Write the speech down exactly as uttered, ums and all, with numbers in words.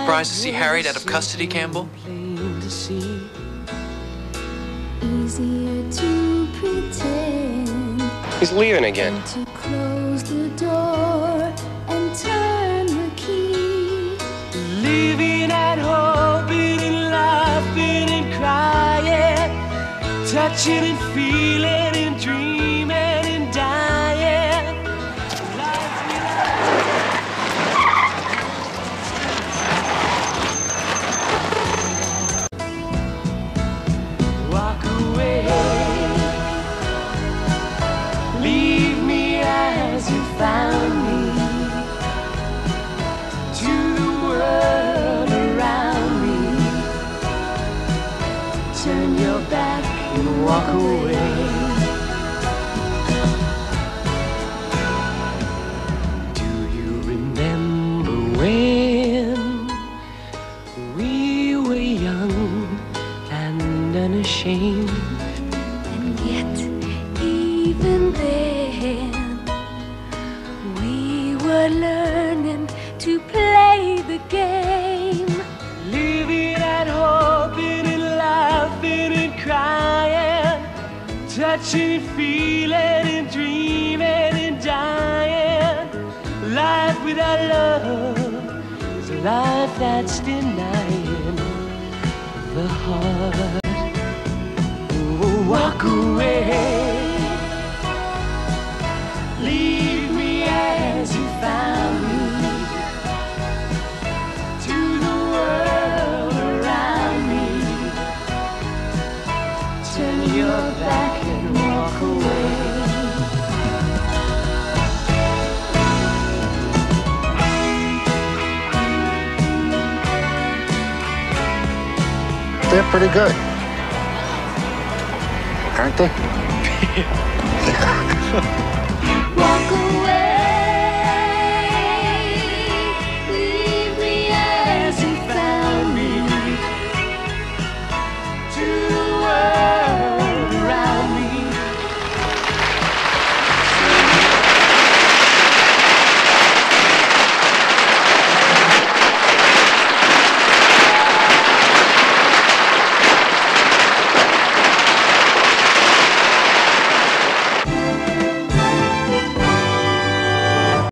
surprised to see Harriet out of custody, Campbell? Easier to pretend. He's leaving again. To close the door and turn the key. Living and hoping and laughing and crying, touching and feeling and dreaming and dying. Walk away, leave me as you found me, to the world around me. Turn your back and walk away. Do you remember when we were young and unashamed? And yet, even then, we were learning to play the game. Living and hoping and laughing and crying, touching, feeling and dreaming and dying. Life without love is a life that's denying the heart. Oh, walk away, leave me as you found me, to the world around me. Turn your back and walk away. They're pretty good, aren't they?